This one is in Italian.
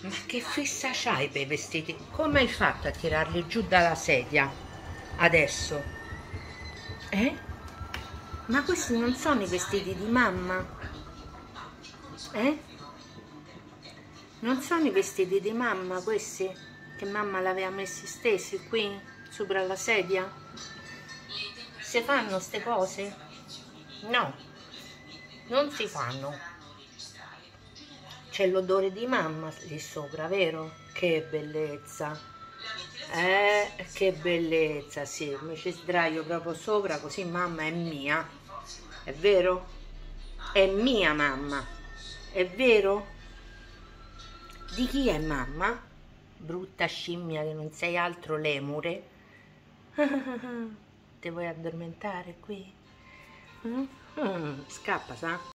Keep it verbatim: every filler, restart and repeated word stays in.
Ma che fissa c'hai per i vestiti? Come hai fatto a tirarli giù dalla sedia? Adesso? Eh? Ma questi non sono i vestiti di mamma? Eh? Non sono i vestiti di mamma questi? Che mamma l'aveva messi stessi qui, sopra la sedia? Si fanno ste cose? No, non si fanno. C'è l'odore di mamma lì sopra, vero? Che bellezza! Eh, che bellezza, sì, mi ci sdraio proprio sopra così mamma è mia. È vero? È mia mamma. È vero? Di chi è mamma? Brutta scimmia che non sei altro lemure. Ti vuoi addormentare qui? Mm? Mm, scappa, sa?